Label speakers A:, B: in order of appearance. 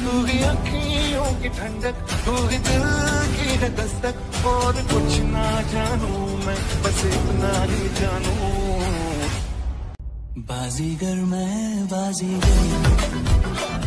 A: तू ही अखियों की ठंडक, तू ही दिल की है दस्तक, और कुछ ना जानू मैं, बस इतना ही जानू। बाजीगर मैं बाजीगर।